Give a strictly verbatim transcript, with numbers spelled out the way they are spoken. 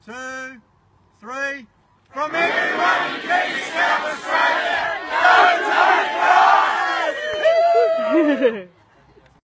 two, three. From everyone in South Australia, go Toby!